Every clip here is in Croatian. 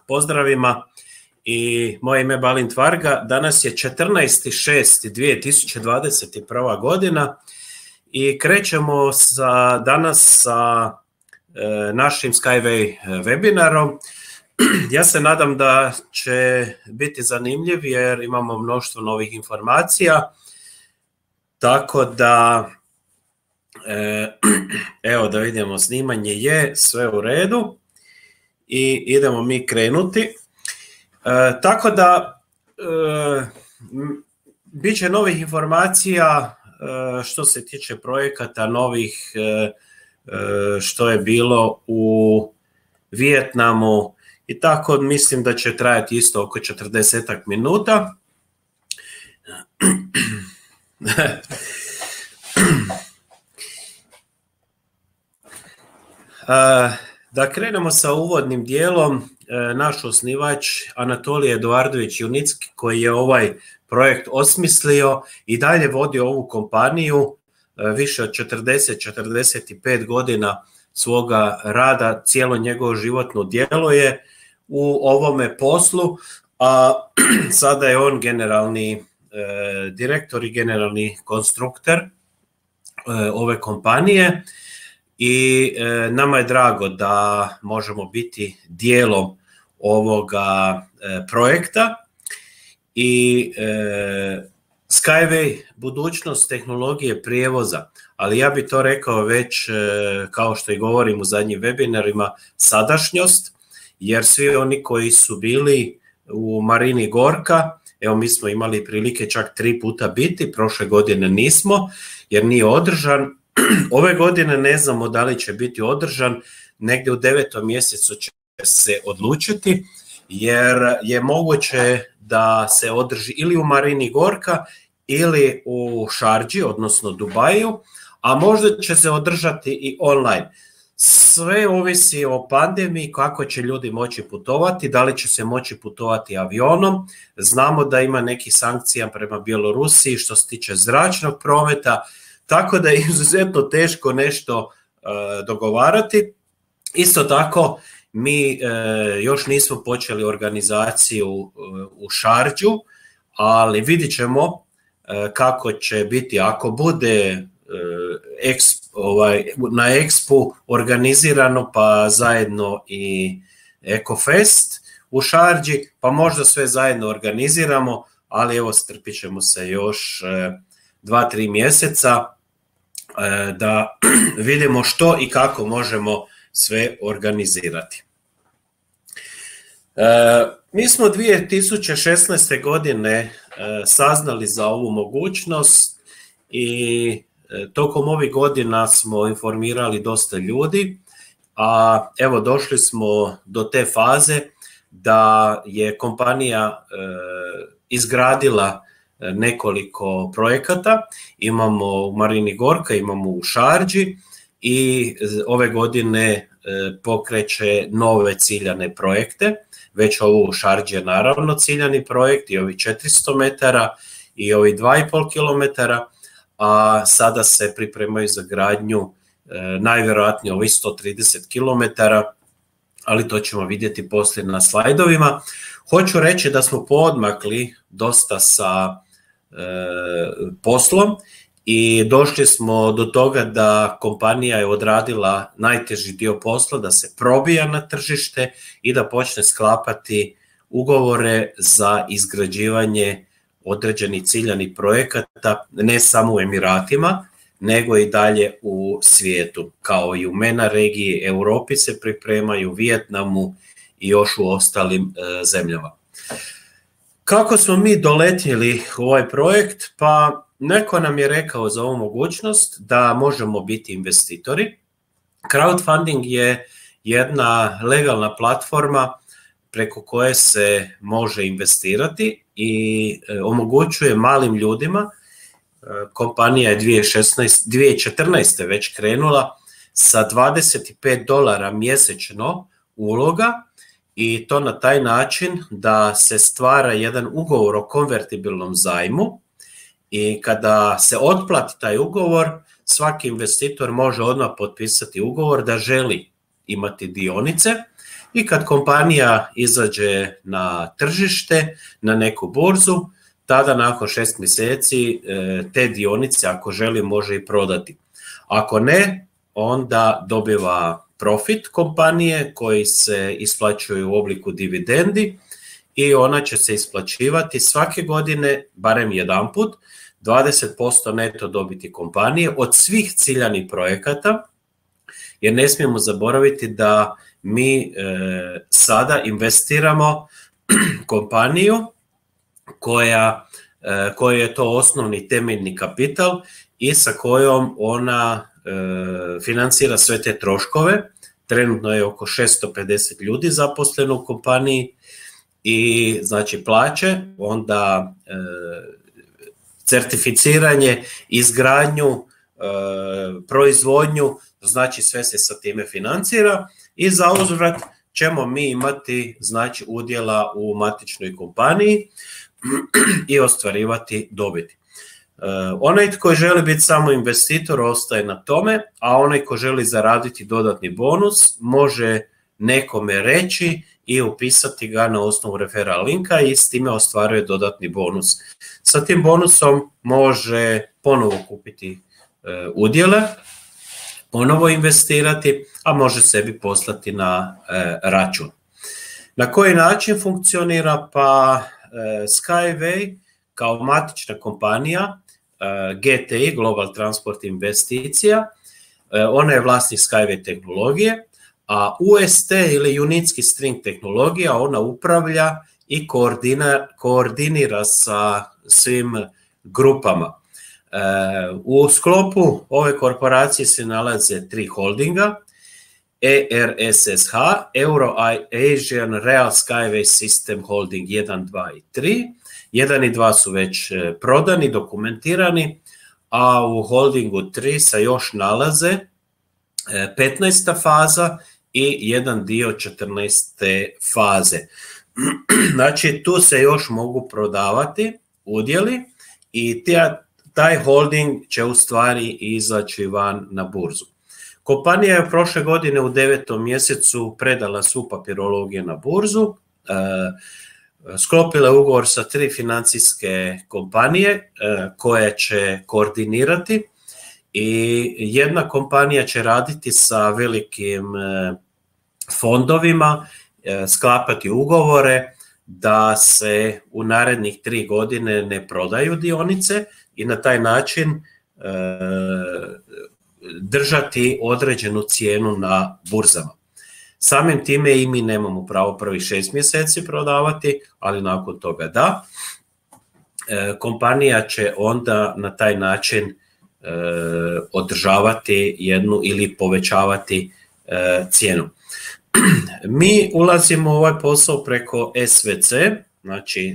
pozdravima i moje ime je Balint Varga. Danas je 14.6.2021. godina i krećemo danas sa našim Skyway webinarom. Ja se nadam da će biti zanimljiv jer imamo mnoštvo novih informacija, tako da evo da vidimo, snimanje je sve u redu i idemo mi krenuti. Tako da bit će novih informacija što se tiče projekata novih, što je bilo u Vijetnamu i tako, mislim da će trajati isto oko 40 minuta. Da krenemo sa uvodnim dijelom. Naš osnivač Anatolij Eduardović Junicki, koji je ovaj projekt osmislio i dalje vodi ovu kompaniju više od 40-45 godina svoga rada, cijelo njegovo životno djelo je u ovome poslu, a sada je on generalni direktor i generalni konstruktor ove kompanije i nama je drago da možemo biti dijelom ovoga projekta. I Skyway, budućnost tehnologije prijevoza, ali ja bih to rekao već, kao što i govorim u zadnjim webinarima, sadašnjost, jer svi oni koji su bili u Marini Gorka, evo mi smo imali prilike čak 3 puta biti, prošle godine nismo jer nije održan, ove godine ne znamo da li će biti održan, negdje u 9. mjesecu će se odlučiti, jer je moguće da se održi ili u Marini Gorka ili u Šardži, odnosno Dubaju, a možda će se održati i online. Sve ovisi o pandemiji, kako će ljudi moći putovati, da li će se moći putovati avionom. Znamo da ima nekih sankcija prema Bjelorusiji što se tiče zračnog prometa, tako da je izuzetno teško nešto dogovarati. Isto tako, mi još nismo počeli organizaciju u Šardžu, ali vidit ćemo kako će biti. Ako bude na Expu organizirano, pa zajedno i Ecofest u Šardži, pa možda sve zajedno organiziramo, ali evo strpit ćemo se još 2-3 mjeseca da vidimo što i kako možemo sve organizirati. Mi smo 2016. godine saznali za ovu mogućnost i tokom ovih godina smo informirali dosta ljudi, a evo došli smo do te faze da je kompanija izgradila nekoliko projekata. Imamo u Marini Gorka, imamo u Šardži i ove godine pokreće nove ciljane projekte. Već ovo u Šardži je naravno ciljani projekt i ovi 400 metara i ovi 2,5 kilometara, a sada se pripremaju za gradnju najvjerojatnije ovi 130 kilometara, ali to ćemo vidjeti poslije na slajdovima. Hoću reći da smo poodmakli dosta sa poslom i došli smo do toga da kompanija je odradila najteži dio posla, da se probija na tržište i da počne sklapati ugovore za izgrađivanje određenih ciljanih projekata, ne samo u Emiratima, nego i dalje u svijetu, kao i u MENA regiji, Europi se pripremaju, Vijetnamu i još u ostalim zemljama. Kako smo mi doletjeli u ovaj projekt? Pa neko nam je rekao za ovu mogućnost da možemo biti investitori. Crowdfunding je jedna legalna platforma preko koje se može investirati i omogućuje malim ljudima. Kompanija je 2014. već krenula sa $25 mjesečno uloga i to na taj način da se stvara jedan ugovor o konvertibilnom zajmu i kada se otplati taj ugovor, svaki investitor može odmah potpisati ugovor da želi imati dionice i kad kompanija izađe na tržište, na neku burzu, tada nakon 6 mjeseci te dionice, ako želi, može i prodati. Ako ne, onda dobiva profit kompanije koji se isplaćuju u obliku dividendi i ona će se isplaćivati svake godine, barem jedanput, 20% neto dobiti kompanije od svih ciljanih projekata, jer ne smijemo zaboraviti da mi sada investiramo kompaniju koja je to osnovni temeljni kapital i sa kojom ona financira sve te troškove. Trenutno je oko 650 ljudi zaposleno u kompaniji i znači plaće, onda certificiranje, izgradnju, proizvodnju, znači sve se sa time financira i za uzvrat ćemo mi imati znači udjela u matičnoj kompaniji i ostvarivati dobiti. Onaj tko želi biti samo investitor ostaje na tome, a onaj tko želi zaraditi dodatni bonus može nekome reći i upisati ga na osnovu referral linka i s time ostvaruje dodatni bonus. Sa tim bonusom može ponovo kupiti udjele, ponovo investirati, a može sebi poslati na račun. Na koji način funkcionira? Pa Skyway kao matična kompanija, GTI, Global Transport Investicija, ona je vlasnik Skyway tehnologije, a UST ili Unitski String tehnologija, ona upravlja i koordinira sa svim grupama. U sklopu ove korporacije se nalaze 3 holdinga, ERSSH, Euro Asian Real Skyway System Holding 1, 2 i 3. 1 i 2 su već prodani, dokumentirani, a u holdingu 3 se još nalaze 15. faza i jedan dio 14. faze. Znači, tu se još mogu prodavati udjeli i taj holding će u stvari izaći van na burzu. Kompanija je prošle godine u 9. mjesecu predala svu papirologiju na burzu, sklopila je ugovor sa 3 financijske kompanije koje će koordinirati i jedna kompanija će raditi sa velikim fondovima, sklapati ugovore da se u narednih 3 godine ne prodaju dionice i na taj način držati određenu cijenu na burzama. Samim time i mi nemamo pravo prvih 6 mjeseci prodavati, ali nakon toga da. Kompanija će onda na taj način održavati jednu ili povećavati cijenu. Mi ulazimo u ovaj posao preko SVC, znači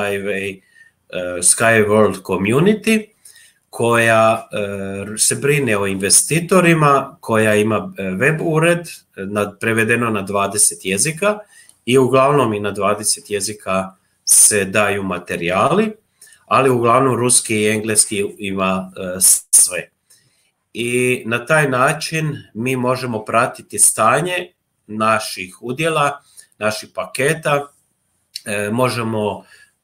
Sky World Community, koja se brine o investitorima, koja ima web ured prevedeno na 20 jezika i uglavnom i na 20 jezika se daju materijali, ali uglavnom ruski i engleski ima sve. I na taj način mi možemo pratiti stanje naših udjela, naših paketa, možemo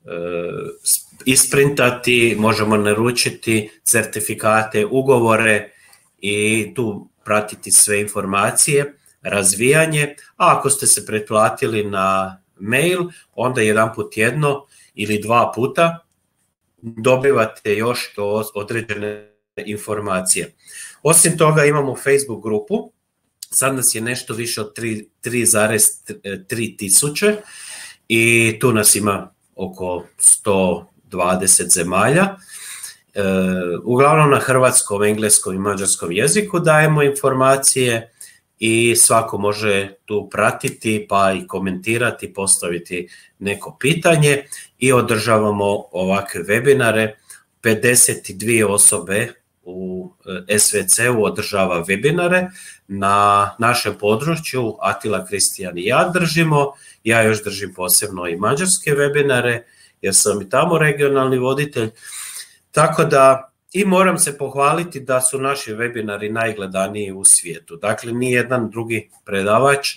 isprintati, možemo naručiti certifikate, ugovore i tu pratiti sve informacije, razvijanje, a ako ste se pretplatili na mail, onda jedanput tjedno ili 2 puta dobivate još određene informacije. Osim toga imamo Facebook grupu, sad nas je nešto više od 3,3 tisuće i tu nas ima oko 120 zemalja. Uglavnom na hrvatskom, engleskom i mađarskom jeziku dajemo informacije i svako može tu pratiti pa i komentirati, postaviti neko pitanje i održavamo ovakve webinare. 52 osobe u SVC-u održava webinare. Na našem području Atila, Kristijan i ja držimo. Ja još držim posebno i mađarske webinare jer sam i tamo regionalni voditelj. Tako da i moram se pohvaliti da su naši webinari najgledaniji u svijetu. Dakle, nijedan drugi predavač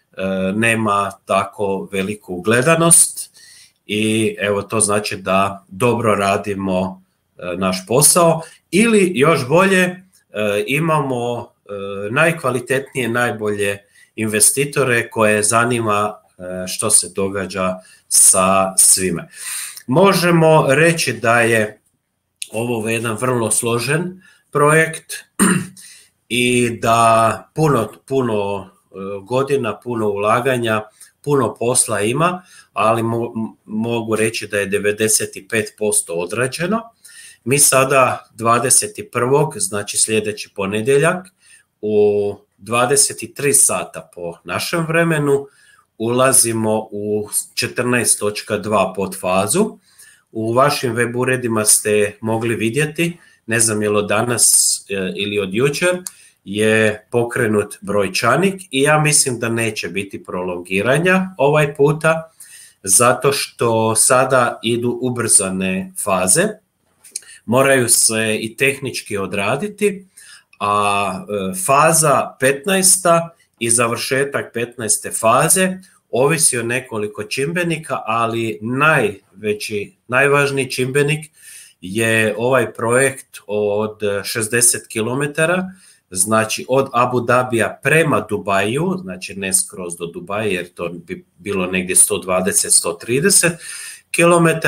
nema tako veliku gledanost i evo to znači da dobro radimo naš posao ili još bolje imamo najkvalitetnije, najbolje investitore koje zanima što se događa sa svime. Možemo reći da je ovo jedan vrlo složen projekt i da puno godina, puno ulaganja, puno posla ima, ali mogu reći da je 95% odrađeno. Mi sada 21. znači sljedeći ponedjeljak u 23 sata po našem vremenu ulazimo u 14.2 podfazu. U vašim web uredima ste mogli vidjeti, ne znam je li od danas ili od jučer, je pokrenut brojčanik i ja mislim da neće biti prolongiranja ovaj puta, zato što sada idu ubrzane faze, moraju se i tehnički odraditi, a faza 15. i završetak 15. faze ovisi o nekoliko čimbenika, ali najvažniji čimbenik je ovaj projekt od 60 km, znači od Abu Dabija prema Dubaju, znači ne skroz do Dubaja jer to bi bilo negdje 120-130 km,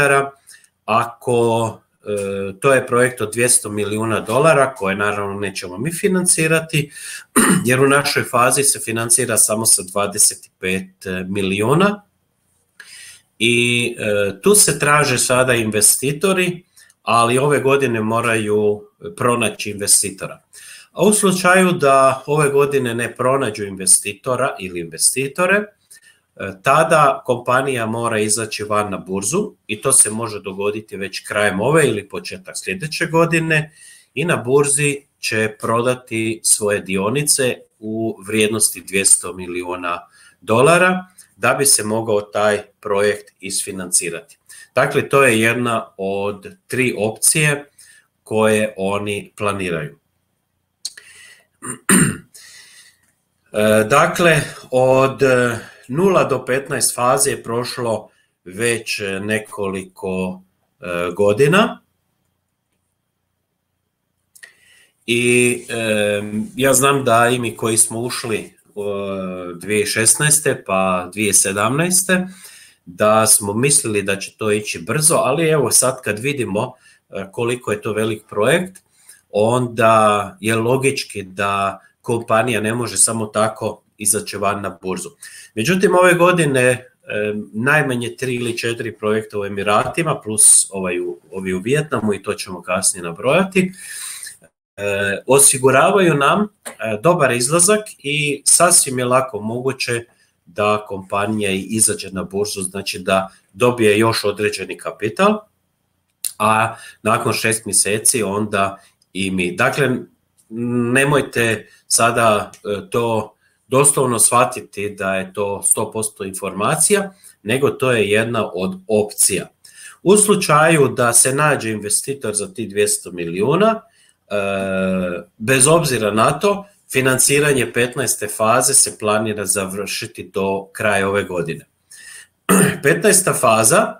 to je projekt od $200 milijuna koje naravno nećemo mi financirati, jer u našoj fazi se financira samo sa 25 milijuna i tu se traže sada investitori, ali ove godine moraju pronaći investitora. A u slučaju da ove godine ne pronađu investitora ili investitore, tada kompanija mora izaći van na burzu i to se može dogoditi već krajem ove ili početak sljedeće godine i na burzi će prodati svoje dionice u vrijednosti $200 milijuna da bi se mogao taj projekt isfinancirati. Dakle, to je jedna od 3 opcije koje oni planiraju. Dakle, od 0 do 15 faze je prošlo već nekoliko godina i ja znam da i mi koji smo ušli 2016. pa 2017. da smo mislili da će to ići brzo, ali evo sad kad vidimo koliko je to velik projekt, onda je logički da kompanija ne može samo tako izaći van na burzu. Međutim, ove godine najmanje 3 ili 4 projekta u Emiratima, plus ovi u Vijetnamu, i to ćemo kasnije nabrojati, osiguravaju nam dobar izlazak i sasvim je lako moguće da kompanija izađe na burzu, znači da dobije još određeni kapital, a nakon 6 mjeseci onda i mi. Dakle, nemojte sada to doslovno shvatiti da je to 100% informacija, nego to je jedna od opcija. U slučaju da se nađe investitor za ti 200 milijuna, bez obzira na to, financiranje 15. faze se planira završiti do kraja ove godine. 15. faza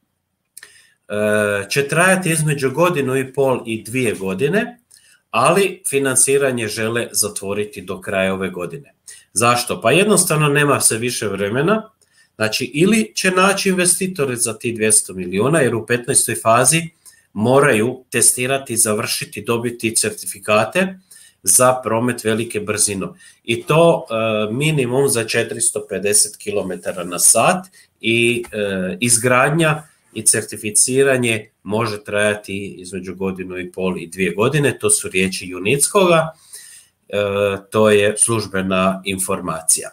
će trajati između 1,5 i 2 godine, ali financiranje žele zatvoriti do kraja ove godine. Zašto? Pa jednostavno nema se više vremena, znači ili će naći investitore za ti 200 milijuna, jer u 15. fazi moraju testirati, završiti, dobiti certifikate za promet velike brzine. I to minimum za 450 km na sat i izgradnja i certificiranje može trajati između 1,5 i 2 godine. To su riječi Junickoga, to je službena informacija.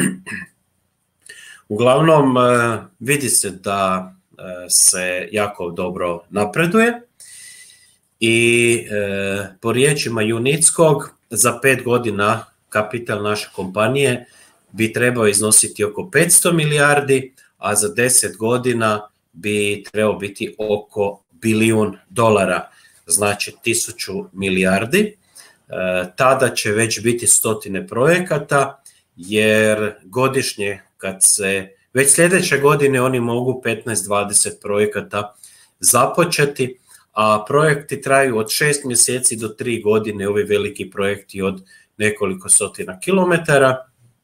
Uglavnom, vidi se da se jako dobro napreduje i po riječima Junickog za 5 godina kapital naše kompanije bi trebao iznositi oko 500 milijardi, a za 10 godina bi trebao biti oko $1 bilijun, znači 1000 milijardi. Tada će već biti stotine projekata jer godišnje već sljedeće godine oni mogu 15-20 projekata započeti, a projekti traju od 6 mjeseci do 3 godine, ovi veliki projekti od nekoliko stotina kilometara.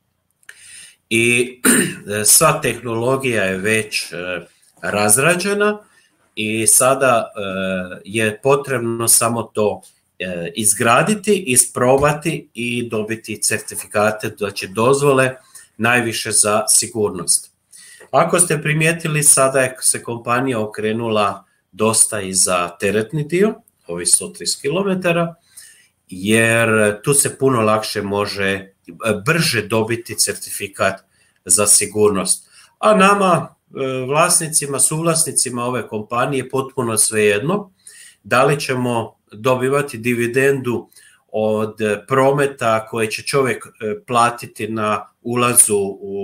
I sva tehnologija je već razrađena i sada je potrebno samo to izgraditi, isprobati i dobiti certifikate, znači dozvole najviše za sigurnost. Ako ste primijetili, sada se kompanija okrenula dosta i za teretni dio, ovi 130 km, jer tu se puno lakše može brže dobiti certifikat za sigurnost. A nama, vlasnicima, suvlasnicima ove kompanije, potpuno svejedno da li ćemo dobivati dividendu od prometa koje će čovjek platiti na ulazu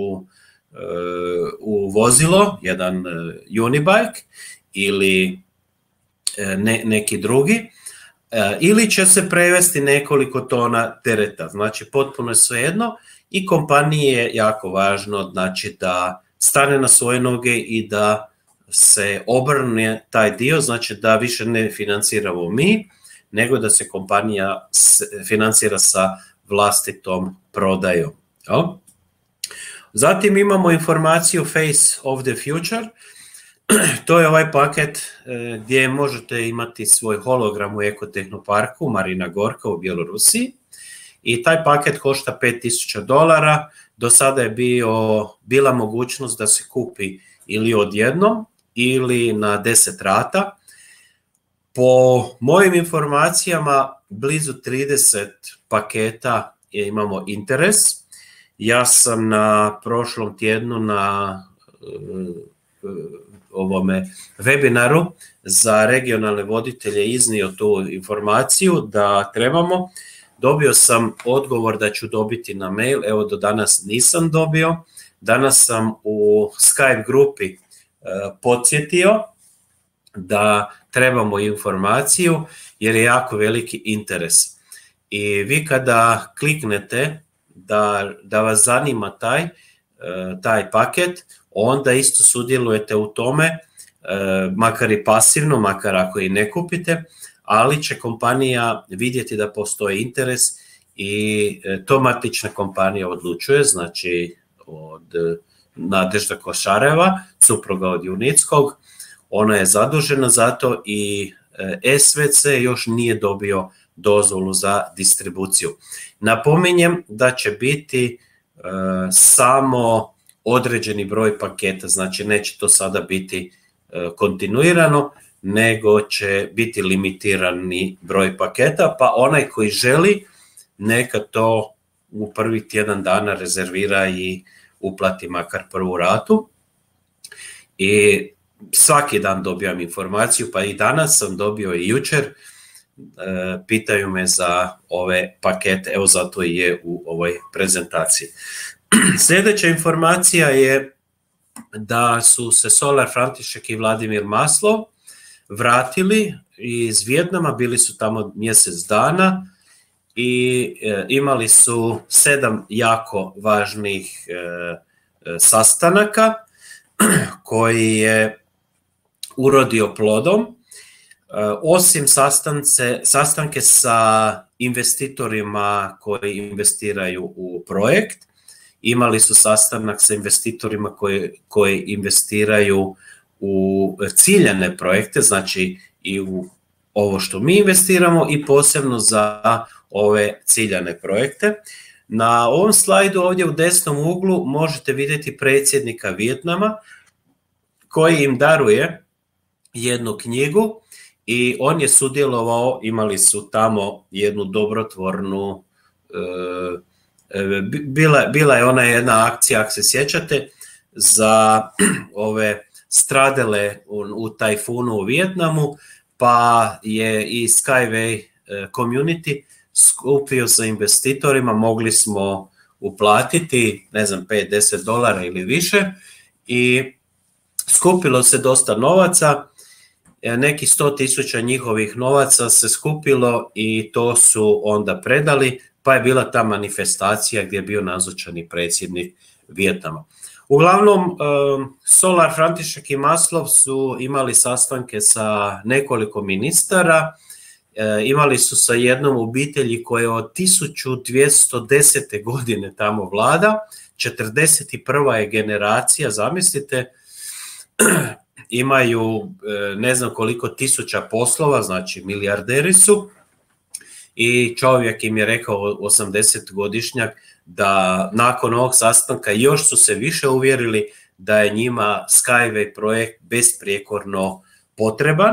u vozilo, jedan Unibike ili neki drugi, ili će se prevesti nekoliko tona tereta. Znači, potpuno je svejedno i kompaniji je jako važno, znači, da stane na svoje noge i da se obrne taj dio, znači da više ne financiramo mi, nego da se kompanija financira sa vlastitom prodajom. Zatim imamo informaciju Face of the Future. To je ovaj paket gdje možete imati svoj hologram u Ekotehnoparku Marina Gorka u Bjelorusiji i taj paket košta $5.000. Do sada je bila mogućnost da se kupi ili odjednom ili na 10 rata. Po mojim informacijama blizu 30 paketa imamo interes. Ja sam na prošlom tjednu na ovome webinaru za regionalne voditelje iznio tu informaciju da trebamo. Dobio sam odgovor da ću dobiti na mail, evo do danas nisam dobio. Danas sam u Skype grupi podsjetio da trebamo informaciju jer je jako veliki interes. I vi kada kliknete da vas zanima taj paket, onda isto sudjelujete u tome, makar i pasivno, makar ako i ne kupite, ali će kompanija vidjeti da postoji interes i to matična kompanija odlučuje, znači od Nadežda Košareva, supruga od Junickog, ona je zadužena za to i SVC još nije dobio dozvolu za distribuciju. Napominjem da će biti samo određeni broj paketa, znači neće to sada biti kontinuirano, nego će biti limitirani broj paketa, pa onaj koji želi neka to u prvih tjedan dana rezervira i uplati makar prvu ratu. I svaki dan dobijam informaciju, pa i danas sam dobio i jučer, pitaju me za ove pakete, evo zato i je u ovoj prezentaciji. Sljedeća informacija je da su se Solar František i Vladimir Maslov vratili iz Vijetnama, bili su tamo mjesec dana i imali su 7 jako važnih sastanaka koji je urodio plodom. Osim sastanke sa investitorima koji investiraju u projekt, imali su sastanak sa investitorima koji investiraju u ciljane projekte, znači i u ovo što mi investiramo i posebno za ove ciljane projekte. Na ovom slajdu ovdje u desnom uglu možete vidjeti predsjednika Vijetnama koji im daruje jednu knjigu i on je sudjelovao, imali su tamo jednu dobrotvornu, bila je ona jedna akcija, ako se sjećate, za ove stradale u tajfunu u Vijetnamu, pa je i Skyway community skupio sa investitorima, mogli smo uplatiti, ne znam, $5-10 ili više i skupilo se dosta novaca, neki 100.000 njihovih novaca se skupilo i to su onda predali, pa je bila ta manifestacija gdje je bio nazočan i predsjednik Vijetnama. Uglavnom, Solar, František i Maslov su imali sastanke sa nekoliko ministara, imali su sa jednom obitelji koja je od 1210. godine tamo vlada, 41. je generacija, zamislite, imaju ne znam koliko tisuća poslova, znači milijarderi su, i čovjek im je rekao, 80-godišnjak, da nakon ovog sastanka još su se više uvjerili da je njima Skyway projekt besprijekorno potreban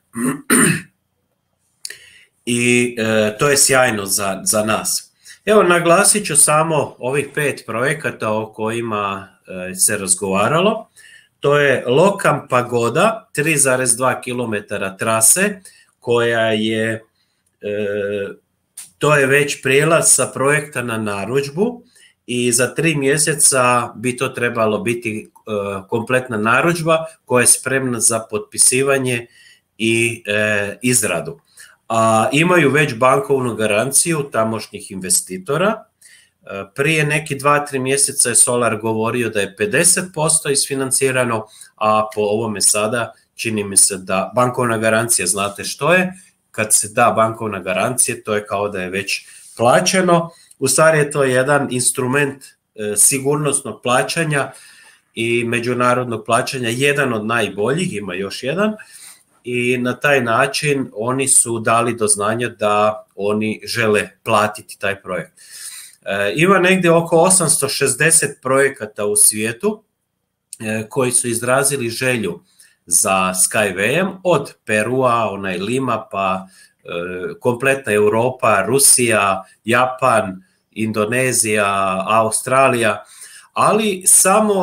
i to je sjajno za nas. Evo, naglasit ću samo ovih 5 projekata o kojima se razgovaralo. To je Lokam Pagoda, 3,2 km trase, koja je, to je već prijelaz sa projekta na narudžbu i za 3 mjeseca bi to trebalo biti kompletna narudžba koja je spremna za potpisivanje i izradu. A imaju već bankovnu garanciju tamošnjih investitora. Prije neki 2-3 mjeseca je Solar govorio da je 50% isfinancirano, a po ovome sada čini mi se da bankovna garancija, znate što je? Kad se da bankovna garancija, to je kao da je već plaćeno. U stvari je to jedan instrument sigurnosnog plaćanja i međunarodnog plaćanja, jedan od najboljih, ima još jedan, i na taj način oni su dali do znanja da oni žele platiti taj projekt. Ima negdje oko 860 projekata u svijetu koji su izrazili želju za Skywayem, od Perua, Lima, pa kompletna Europa, Rusija, Japan, Indonezija, Australija, ali samo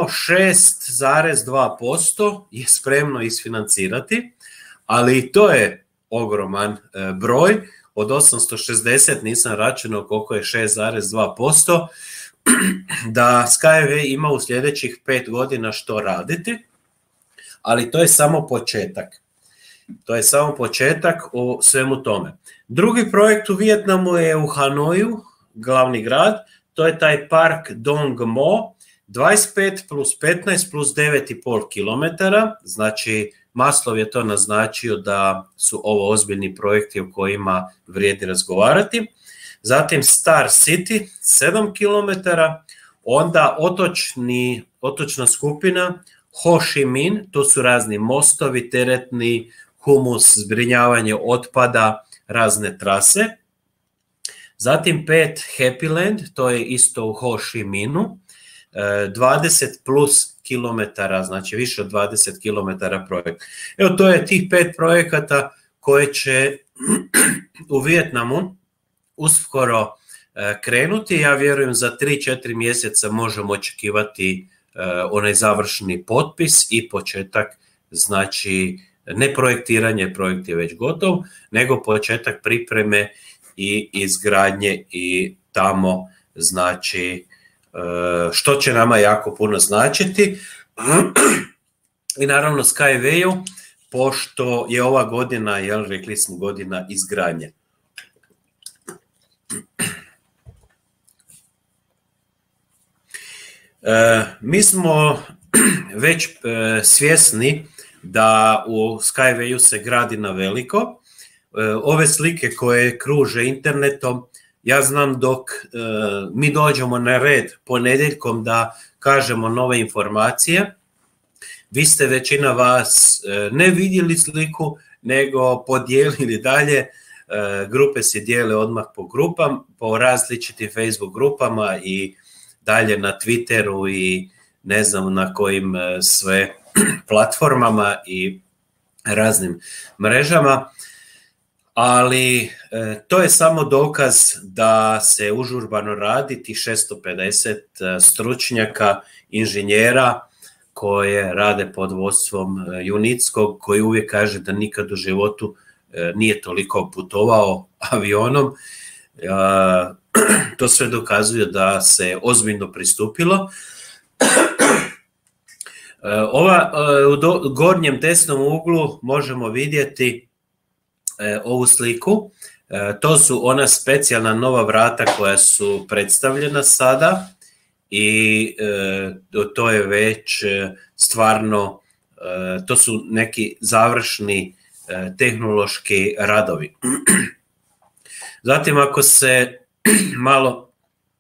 6,2% je spremno isfinancirati, ali i to je ogroman broj. Od 860 nisam računao koliko je 6,2%, da Skyway ima u sljedećih 5 godina što raditi, ali to je samo početak. To je samo početak u svemu tome. Drugi projekt u Vijetnamu je u Hanoju, glavni grad, to je taj park Dong Mo, 25 plus 15 plus 9,5 km, znači Maslov je to naznačio da su ovo ozbiljni projekti o kojima vrijedi razgovarati. Zatim Star City, 7 km, onda otočna skupina Ho Chi Minh, to su razni mostovi, teretni, humus, zbrinjavanje otpada, razne trase. Zatim 5 Happyland, to je isto u Ho Chi Minhu, 20 plus kilometara, znači više od 20 kilometara projekt. Evo, to je tih 5 projekata koje će u Vijetnamu uskoro krenuti. Ja vjerujem za 3-4 mjeseca možemo očekivati onaj završni potpis i početak, znači ne projektiranje, projekt je već gotov, nego početak pripreme i izgradnje i tamo, znači, što će nama jako puno značiti. I naravno Skywayu, pošto je ova godina, rekli smo, godina izgradnje. Mi smo već svjesni da u Skywayu se gradi na veliko. Ove slike koje kruže internetom, ja znam dok mi dođemo na red ponedjeljkom da kažemo nove informacije, vi ste većina vas ne vidjeli sliku, nego podijelili dalje. Grupe se dijele odmah po grupama, po različitim Facebook grupama i dalje na Twitteru i ne znam na kojim sve platformama i raznim mrežama, ali to je samo dokaz da se užurbano radi, tih 650 stručnjaka, inženjera koje rade pod vodstvom Junickog, koji uvijek kaže da nikad u životu nije toliko putovao avionom. To sve dokazuje da se ozbiljno pristupilo. U gornjem desnom uglu možemo vidjeti ovu sliku. To su ona specijalna nova vrata koja su predstavljena sada i to je već stvarno, to su neki završni tehnološki radovi. Zatim ako se malo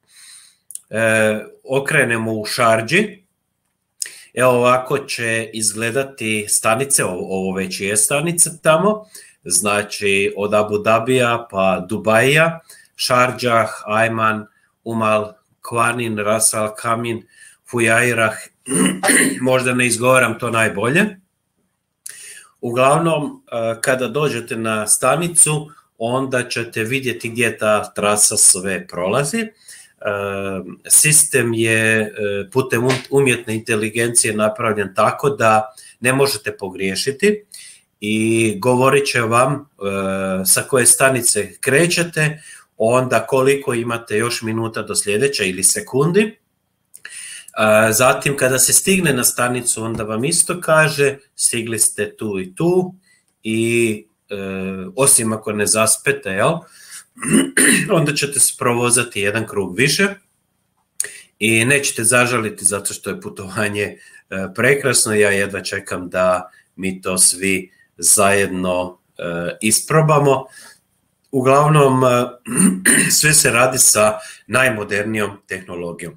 okrenemo u Šardži, evo ovako će izgledati stanice, ovo već je stanica tamo, znači od Abu Dabija pa Dubaija, Šardžah, Ajman, Umal, Kvanin, Ras Al Khaimah, Fujairah, možda ne izgovaram to najbolje. Uglavnom, kada dođete na stanicu, onda ćete vidjeti gdje ta trasa sve prolazi. Sistem je putem umjetne inteligencije napravljen tako da ne možete pogriješiti i govorit će vam sa koje stanice krećete, onda koliko imate još minuta do sljedeće ili sekundi. Zatim kada se stigne na stanicu, onda vam isto kaže stigli ste tu i tu i osim ako ne zaspete, jel? Onda ćete se provozati jedan krug više i nećete zažaliti zato što je putovanje prekrasno. Ja jedva čekam da mi to svi zajedno isprobamo. Uglavnom, sve se radi sa najmodernijom tehnologijom.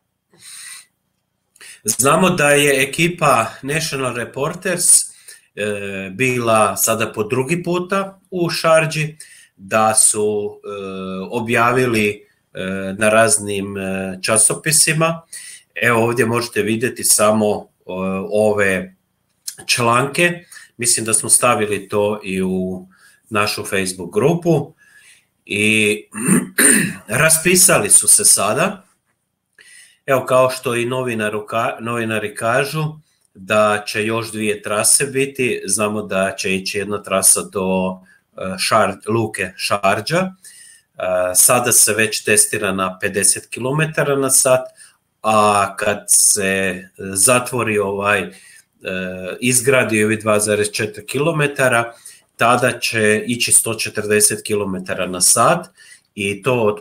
Znamo da je ekipa National Reporters bila sada po drugi puta u Šardži, da su objavili na raznim časopisima. Evo ovdje možete vidjeti samo ove članke. Mislim da smo stavili to i u našu Facebook grupu i raspisali su se sada. Evo kao što i novinari kažu da će još 2 trase biti. Znamo da će ići jedna trasa do luke Šardža. Sada se već testira na 50 km na sat, a kad se zatvori izgradi ovi 2,4 km, tada će ići 140 km na sat i to od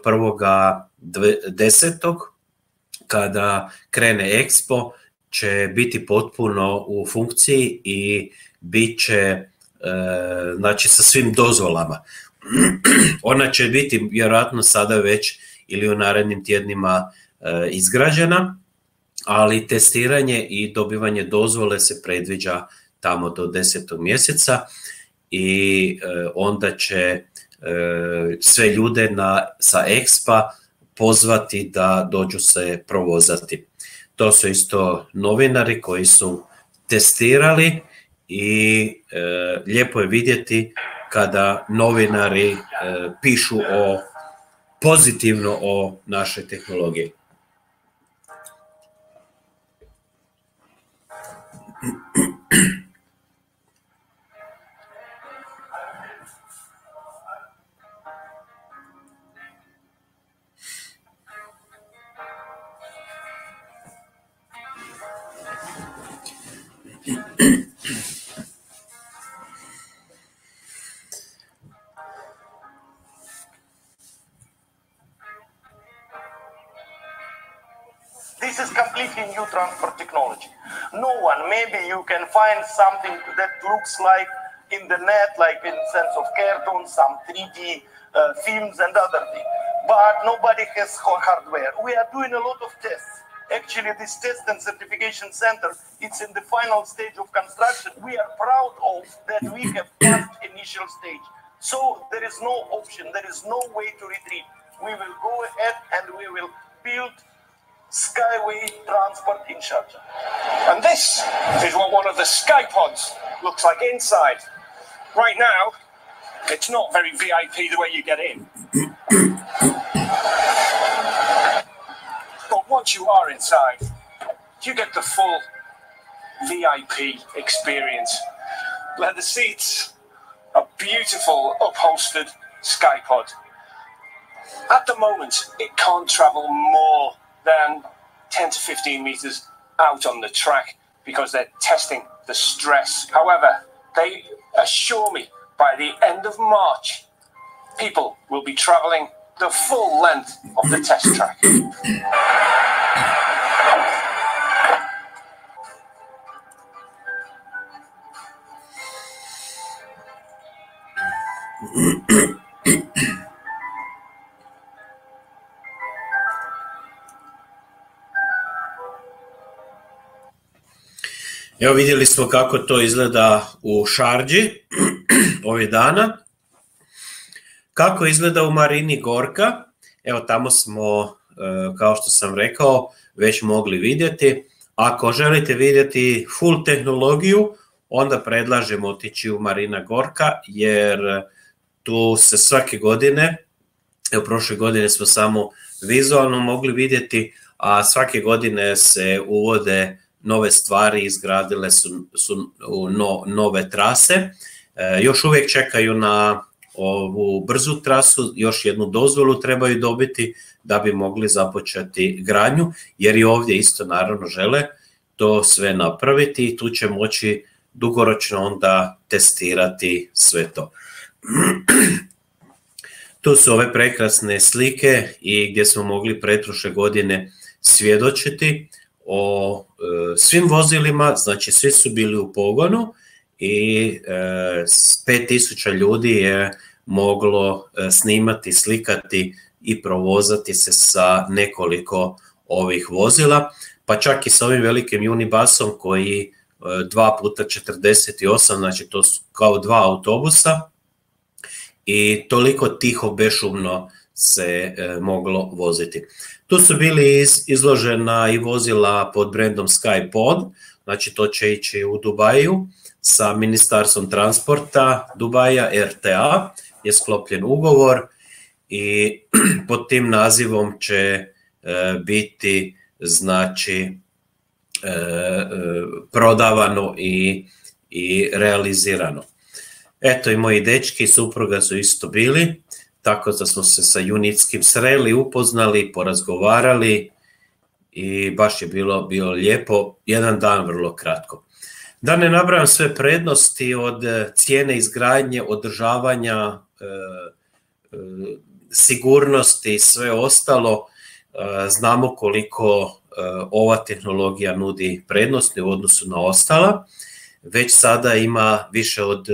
1.10. kada krene Expo će biti potpuno u funkciji i bit će znači sa svim dozvolama. Ona će biti vjerojatno sada već ili u narednim tjednima izgrađena, ali testiranje i dobivanje dozvole se predviđa tamo do 10. mjeseca i onda će sve ljude sa Expa pozvati da dođu se provozati. To su isto novinari koji su testirali i lijepo je vidjeti kada novinari pišu pozitivno o našoj tehnologiji. This is completely new transport technology. No one, maybe you can find something that looks like in the net, like in sense of cartoons, some 3D films and other things. But nobody has hardware. We are doing a lot of tests. Actually, this test and certification center, it's in the final stage of construction. We are proud of that we have passed initial stage. So there is no option, there is no way to retreat. We will go ahead and we will build Skyway transport in Sharjah. And this is what one of the Skypods looks like inside. Right now, it's not very VIP the way you get in. But once you are inside, you get the full VIP experience. Leather seats, a beautiful upholstered Skypod. At the moment, it can't travel more than 10 to 15 meters out on the track because they're testing the stress. However, they assure me by the end of March, people will be travelling the full length of the test track. Evo vidjeli smo kako to izgleda u Šardži ovih dana. Kako izgleda u Marini Gorka? Evo tamo smo, kao što sam rekao, već mogli vidjeti. Ako želite vidjeti full tehnologiju, onda predlažem otići u Marina Gorka, jer tu se svake godine, evo prošle godine smo samo vizualno mogli vidjeti, a svake godine se uvode nove stvari, izgradile su nove trase. Još uvijek čekaju na ovu brzu trasu, još jednu dozvolu trebaju dobiti da bi mogli započeti gradnju, jer i ovdje isto naravno žele to sve napraviti i tu će moći dugoročno onda testirati sve to. Tu su ove prekrasne slike i gdje smo mogli pretprošle godine svjedočiti o svim vozilima, znači svi su bili u pogonu i 5000 ljudi je moglo snimati, slikati i provozati se sa nekoliko ovih vozila, pa čak i sa ovim velikim Unibusom koji 2x48, znači to su kao 2 autobusa i toliko tiho, bešumno se moglo voziti. Tu su bili izložena i vozila pod brandom Skypod, znači to će ići u Dubaju sa Ministarstvom transporta Dubaja, RTA, je sklopljen ugovor i pod tim nazivom će biti znači prodavano i realizirano. Eto i moji dečki i supruga su isto bili, tako da smo se sa Junickim sreli, upoznali, porazgovarali i baš je bilo lijepo, jedan dan vrlo kratko. Da ne nabrajam sve prednosti od cijene izgradnje, održavanja, sigurnosti i sve ostalo, znamo koliko ova tehnologija nudi prednosti u odnosu na ostala. Već sada ima više od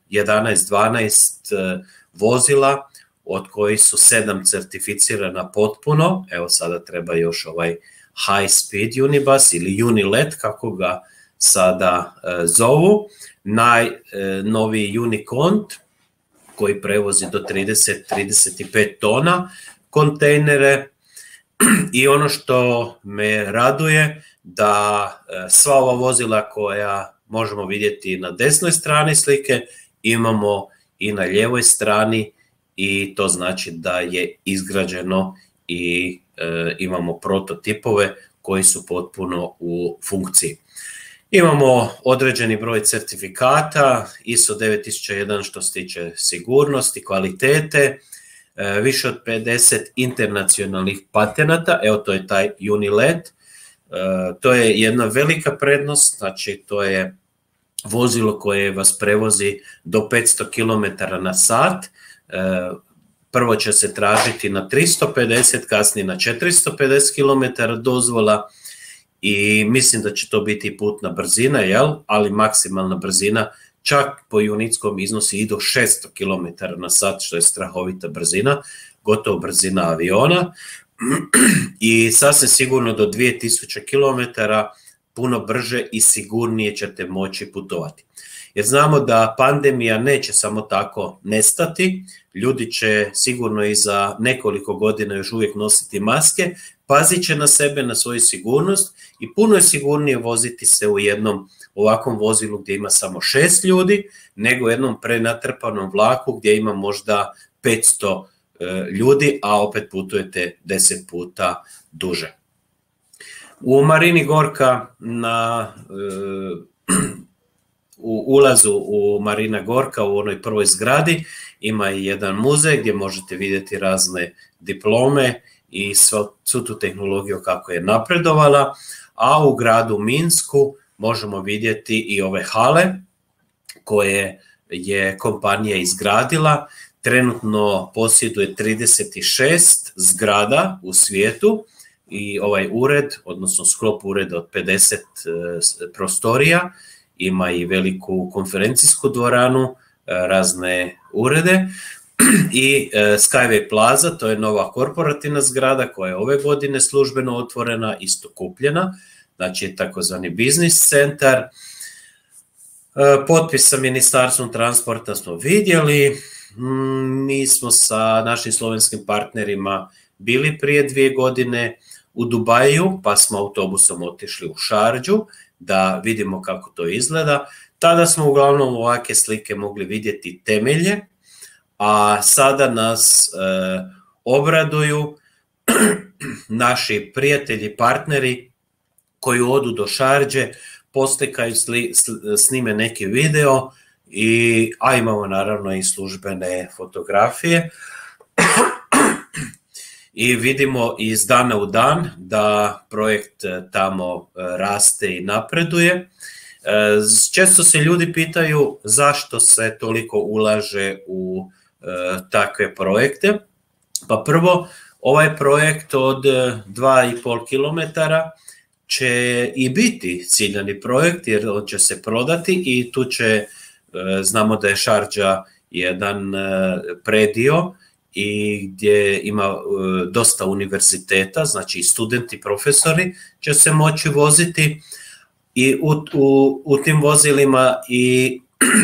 11-12 vozila, od kojih su 7 certificirana potpuno. Evo sada treba još ovaj High Speed Unibus ili Unilet, kako ga sada zovu. Najnoviji Unicont, koji prevozi do 30-35 tona kontejnere. I ono što me raduje, da sva ova vozila koja možemo vidjeti na desnoj strani slike imamo i na lijevoj strani, i to znači da je izgrađeno i imamo prototipove koji su potpuno u funkciji. Imamo određeni broj certifikata, ISO 9001 što se tiče sigurnosti, kvalitete, više od 50 internacionalnih patenata, evo to je taj Unilet. To je jedna velika prednost, znači to je vozilo koje vas prevozi do 500 km na sat. Prvo će se tražiti na 350, kasnije na 450 km dozvola i mislim da će to biti putna brzina, ali maksimalna brzina čak po Unickom iznosi i do 600 km na sat, što je strahovita brzina, gotovo brzina aviona i sasvim sigurno do 2000 km puno brže i sigurnije ćete moći putovati. Jer znamo da pandemija neće samo tako nestati, ljudi će sigurno i za nekoliko godina još uvijek nositi maske, pazit će na sebe, na svoju sigurnost i puno je sigurnije voziti se u jednom ovakvom vozilu gdje ima samo 6 ljudi, nego u jednom prenatrpanom vlaku gdje ima možda 500 ljudi, a opet putujete 10 puta duže. U Marini Gorka u ulazu u Marina Gorka u onoj prvoj zgradi ima i jedan muzej gdje možete vidjeti razne diplome i svu tu tehnologiju kako je napredovala, a u gradu Minsku možemo vidjeti i ove hale koje je kompanija izgradila. trenutno posjeduje 36 zgrada u svijetu i ovaj ured, odnosno sklop ureda od 50 prostorija, ima i veliku konferencijsku dvoranu, razne urede i Skyway Plaza, to je nova korporativna zgrada koja je ove godine službeno otvorena, isto kupljena, znači takozvani biznis centar. Potpis sa Ministarstvom transporta smo vidjeli, mi smo sa našim slovenskim partnerima bili prije 2 godine u Dubaju, pa smo autobusom otišli u Šardžu da vidimo kako to izgleda. Tada smo uglavnom ovakve slike mogli vidjeti temelje, a sada nas obraduju naši prijatelji, partneri koji odu do Šardže, poslikaju, snime neki video, a imamo naravno i službene fotografije i vidimo iz dana u dan da projekt tamo raste i napreduje. Često se ljudi pitaju zašto se toliko ulaže u takve projekte. Pa prvo, ovaj projekt od 2,5 km će i biti ciljani projekt jer on će se prodati i tu će, znamo da je Šardža jedan predio i gdje ima dosta univerziteta, znači i studenti i profesori će se moći voziti i u tim vozilima i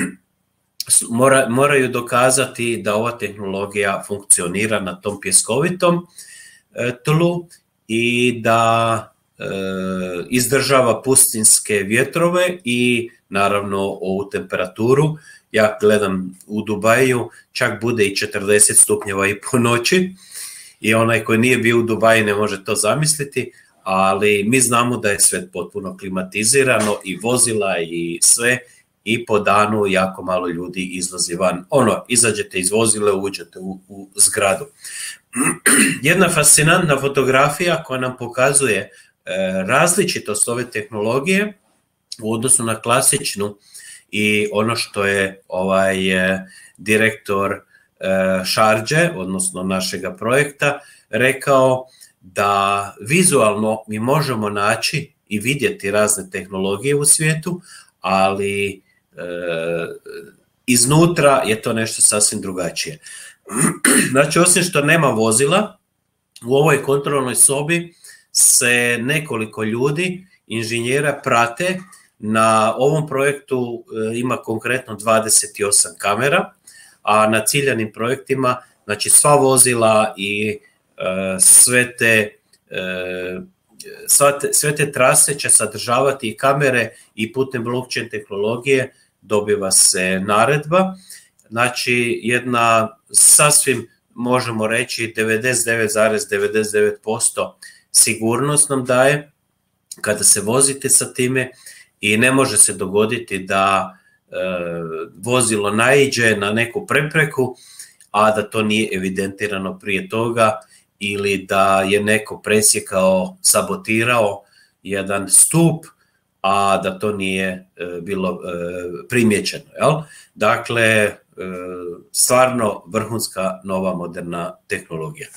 moraju dokazati da ova tehnologija funkcionira na tom pjeskovitom tlu i da izdržava pustinske vjetrove i naravno ovu temperaturu. Ja gledam u Dubaju, čak bude i 40 stupnjeva i po noći i onaj koji nije bio u Dubaju ne može to zamisliti, ali mi znamo da je sve potpuno klimatizirano i vozila i sve i po danu jako malo ljudi izlazi van. Izađete iz vozila, uđete u zgradu. Jedna fascinantna fotografija koja nam pokazuje različitost ove tehnologije u odnosu na klasičnu i ono što je direktor Šardže, odnosno našega projekta, rekao da vizualno mi možemo naći i vidjeti razne tehnologije u svijetu, ali iznutra je to nešto sasvim drugačije. Znači, osim što nema vozila, u ovoj kontrolnoj sobi se nekoliko ljudi, inženjera, prate. Na ovom projektu ima konkretno 28 kamera, a na ciljanim projektima, znači sva vozila i sve te trase će sadržavati i kamere i putem blockchain tehnologije dobiva se naredba. Znači jedna sasvim, možemo reći, 99,99% sigurnost nam daje kada se vozite sa time i ne može se dogoditi da vozilo naiđe na neku prepreku, a da to nije evidentirano prije toga ili da je neko presjekao, sabotirao jedan stup, a da to nije bilo primijećeno. Dakle, stvarno vrhunska nova moderna tehnologija.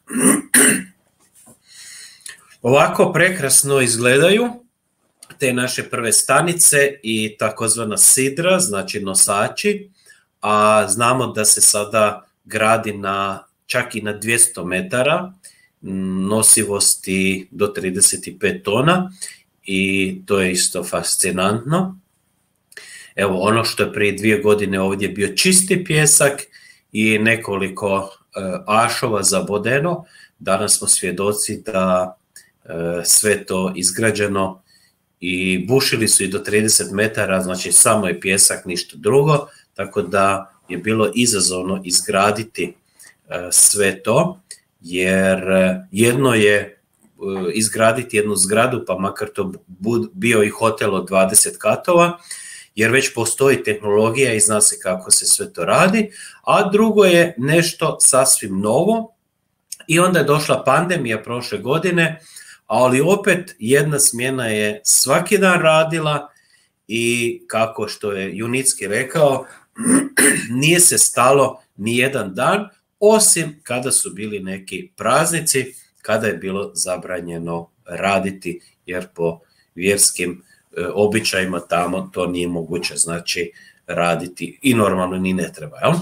Ovako prekrasno izgledaju te naše prve stanice i takozvana sidra, znači nosači, a znamo da se sada gradi čak i na 200 metara nosivosti do 35 tona i to je isto fascinantno. Evo, ono što je prije 2 godine ovdje bio čisti pjesak i nekoliko ašova zabodeno, danas smo svjedoci da sve to izgrađeno i bušili su i do 30 metara, znači samo je pjesak, ništa drugo, tako da je bilo izazovno izgraditi sve to, jer jedno je izgraditi jednu zgradu, pa makar to bio i hotel od 20 katova, jer već postoji tehnologija i zna se kako se sve to radi, a drugo je nešto sasvim novo i onda je došla pandemija prošle godine, ali opet jedna smjena je svaki dan radila i kako što je Junicki rekao, nije se stalo ni jedan dan, osim kada su bili neki praznici, kada je bilo zabranjeno raditi, jer po vjerskim običajima tamo to nije moguće, znači raditi i normalno ni ne treba. Jel?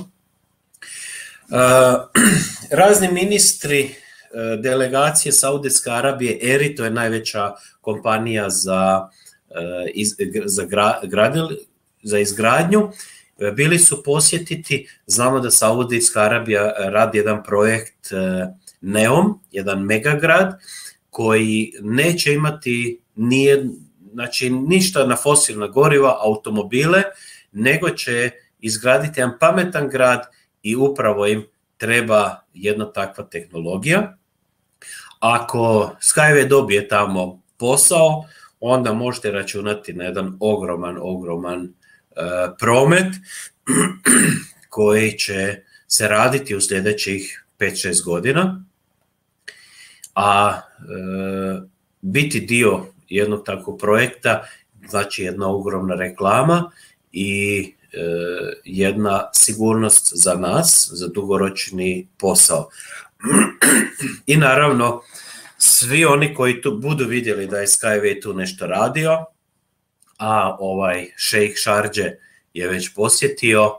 Razni ministri delegacije Saudijske Arabije, ERI, to je najveća kompanija za izgradnju, bili su posjetiti. Znamo da Saudijska Arabija radi jedan projekt NEOM, jedan megagrad, koji neće imati ništa na fosilna goriva, automobile, nego će izgraditi jedan pametan grad i upravo im treba jedna takva tehnologija. Ako Skyway dobije tamo posao, onda možete računati na jedan ogroman promet koji će se raditi u sljedećih 5-6 godina, a biti dio jednog takvog projekta znači jedna ogromna reklama i jedna sigurnost za nas, za dugoročni posao. I naravno, svi oni koji tu budu vidjeli da je Skyway tu nešto radio, a šejh Šardže je već posjetio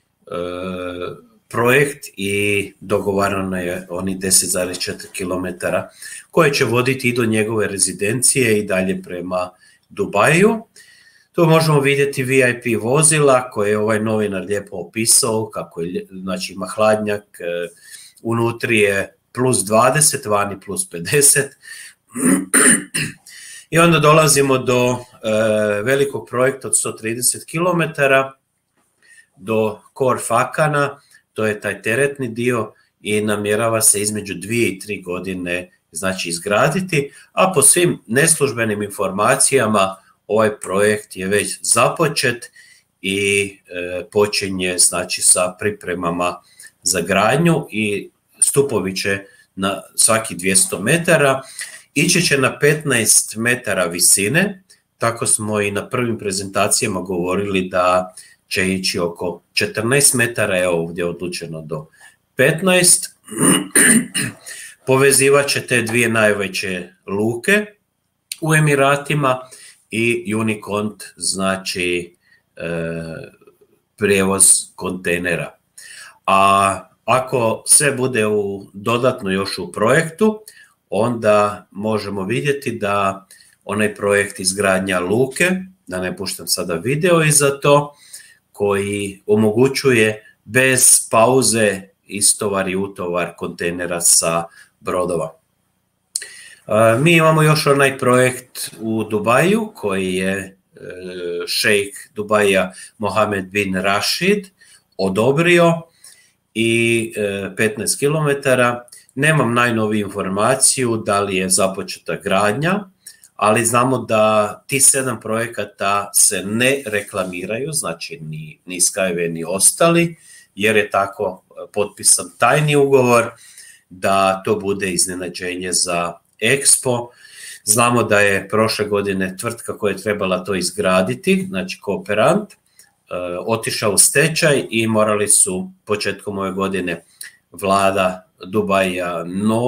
projekt i dogovarano je oni 10,4 km koje će voditi i do njegove rezidencije i dalje prema Dubaju. Tu možemo vidjeti VIP vozila koje je ovaj novinar lijepo opisao, kako je, znači ima hladnjak, unutri je plus 20, vani plus 50. I onda dolazimo do velikog projekta od 130 km, do Khor Fakana, to je taj teretni dio i namjerava se između 2 i 3 godine znači izgraditi, a po svim neslužbenim informacijama ovaj projekt je već započet i počinje znači sa pripremama za gradnju i stupovi će na svaki 200 metara, ići će na 15 metara visine, tako smo i na prvim prezentacijama govorili da će ići oko 14 metara, evo ovdje odlučeno do 15. Povezivat će te dvije najveće luke u Emiratima i Unicont, znači prijevoz kontejnera. A ako sve bude dodatno još u projektu, onda možemo vidjeti da onaj projekt izgradnja luke, da ne puštam sada video iza to, koji omogućuje bez pauze istovar i utovar kontejnera sa brodova. Mi imamo još onaj projekt u Dubaju koji je šejk Dubaja Mohamed bin Rashid odobrio i 15 km. Nemam najnoviju informaciju da li je započeta gradnja, ali znamo da ti 7 projekata se ne reklamiraju, znači ni Skyway ni ostali, jer je tako potpisan tajni ugovor da to bude iznenađenje za Expo. Znamo da je prošle godine tvrtka koja je trebala to izgraditi, znači Kooperant, otišao u stečaj i morali su početkom ove godine vlada Dubaja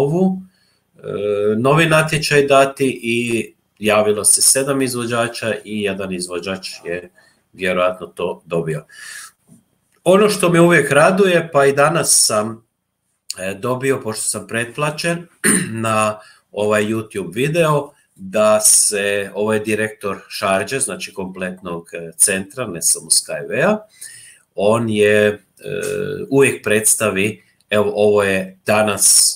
novi natječaj dati i javilo se 7 izvođača i jedan izvođač je vjerojatno to dobio. Ono što me uvijek raduje, pa i danas sam dobio, pošto sam pretplaćen na ovaj YouTube video, da se ovaj direktor Šardže, znači kompletnog centra, ne samo Skywaya, on je uvijek predstavi, evo ovo je danas,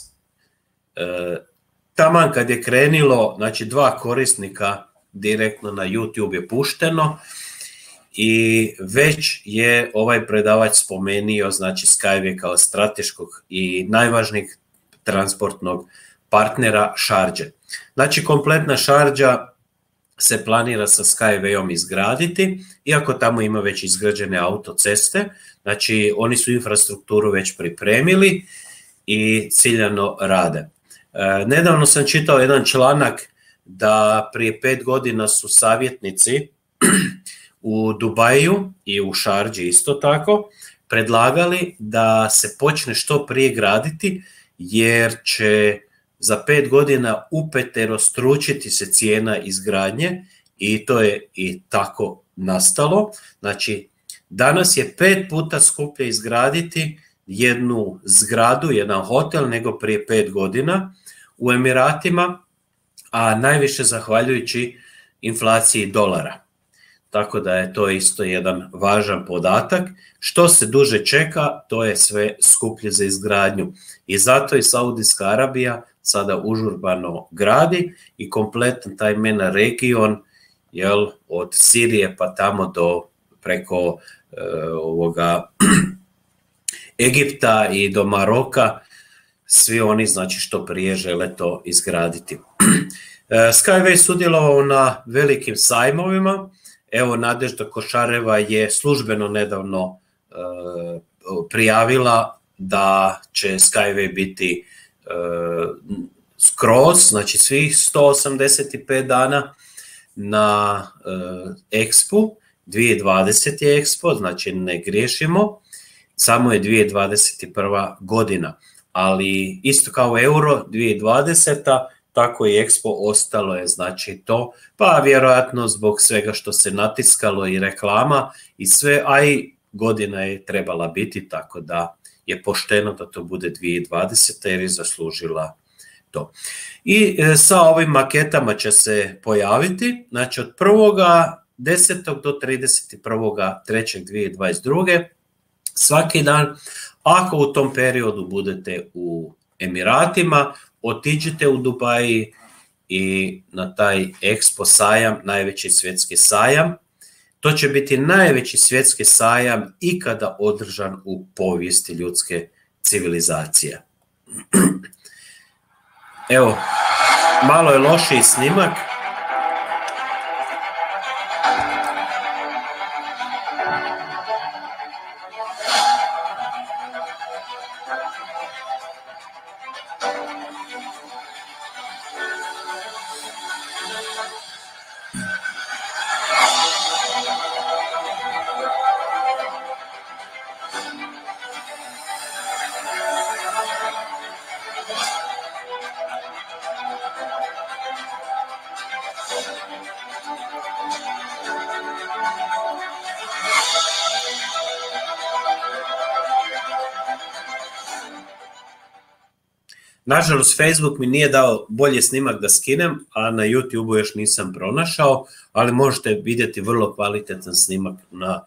taman kad je krenilo, znači 2 korisnika direktno na YouTube je pušteno i već je ovaj predavač spomenio znači Skyway kao strateškog i najvažnijeg transportnog partnera Šardže. Znači kompletna Šardža se planira sa Skywayom izgraditi, iako tamo ima već izgrađene autoceste, znači oni su infrastrukturu već pripremili i ciljano rade. Nedavno sam čitao jedan članak da prije 5 godina su savjetnici u Dubaju i u Šardži isto tako predlagali da se počne što prije graditi, jer će za 5 godina upeterostručiti se cijena izgradnje i to je i tako nastalo. Znači, danas je 5 puta skuplje izgraditi jednu zgradu, jedan hotel nego prije 5 godina u Emiratima, a najviše zahvaljujući inflaciji dolara. Tako da je to isto jedan važan podatak. Što se duže čeka, to je sve skuplje za izgradnju. I zato i Saudijska Arabija sada užurbano gradi i kompletan taj MENA region, od Sirije pa tamo do preko Egipta i do Maroka, svi oni znači što prije žele to izgraditi. Skyway sudjelovao na velikim sajmovima. Evo, Nadežda Košareva je službeno nedavno prijavila da će Skyway biti skroz, znači svih 185 dana na Expo. 2020 je Expo, znači ne griješimo, samo je 2021. godina, ali isto kao Euro 2020, tako i Expo ostalo je znači to, pa vjerojatno zbog svega što se natiskalo i reklama i sve, a i godina je trebala biti, tako da je pošteno da to bude 2020 jer je zaslužila to. I sa ovim maketama će se pojaviti, znači od 1.10. do 31.3.2022. svaki dan. Ako u tom periodu budete u Emiratima, otiđite u Dubaji i na taj Expo sajam, najveći svjetski sajam. To će biti najveći svjetski sajam ikada održan u povijesti ljudske civilizacije. Evo, malo je lošiji snimak. Nažalost, Facebook mi nije dao bolji snimak da skinem, a na YouTube-u još nisam pronašao, ali možete vidjeti vrlo kvalitetan snimak na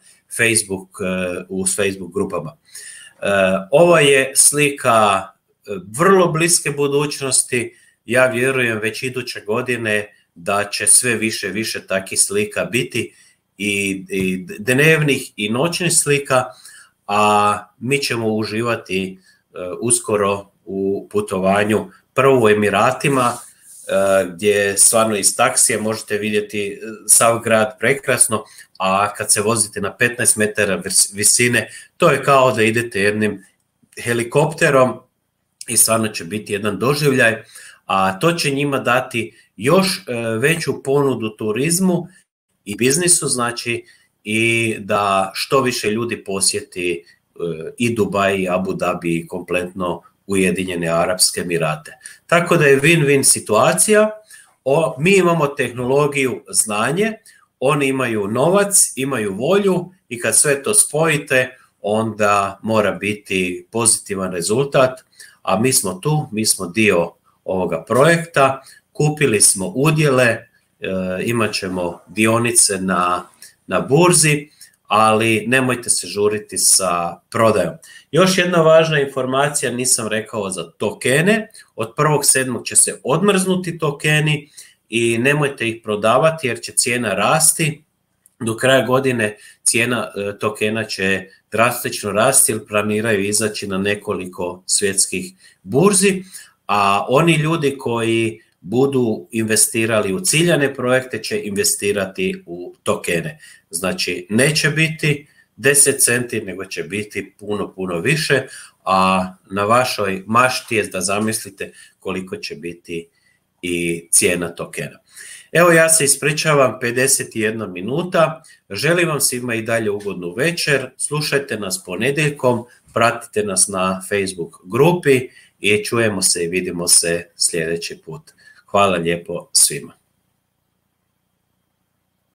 u Facebook grupama. Ovo je slika vrlo bliske budućnosti. Ja vjerujem već iduće godine da će sve više takvih slika biti i dnevnih i noćnih slika, a mi ćemo uživati uskoro u putovanju prvo u Emiratima, gdje stvarno iz taksije možete vidjeti sav grad prekrasno, a kad se vozite na 15 metara visine, to je kao da idete jednim helikopterom i stvarno će biti jedan doživljaj, a to će njima dati još veću ponudu turizmu i biznisu, znači i da što više ljudi posjeti i Dubaj, i Abu Dhabi, i kompletno Ujedinjene Arapske Emirate. Tako da je win-win situacija. Mi imamo tehnologiju, znanje, oni imaju novac, imaju volju i kad sve to spojite, onda mora biti pozitivan rezultat, a mi smo tu, mi smo dio ovoga projekta, kupili smo udjele, imat ćemo dionice na burzi, ali nemojte se žuriti sa prodajom. Još jedna važna informacija, nisam rekao za tokene, od 1.7. će se odmrznuti tokeni i nemojte ih prodavati jer će cijena rasti. Do kraja godine cijena tokena će drastično rasti jer planiraju izaći na nekoliko svjetskih burzi, a oni ljudi koji budu investirali u ciljane projekte će investirati u tokene. Znači, neće biti 10 centi, nego će biti puno više, a na vašoj mašti je da zamislite koliko će biti i cijena tokena. Evo, ja se ispričavam, 51 minuta. Želim vam svima i dalje ugodnu večer. Slušajte nas ponedjeljkom, pratite nas na Facebook grupi i čujemo se i vidimo se sljedeći put. Hvala lijepo svima.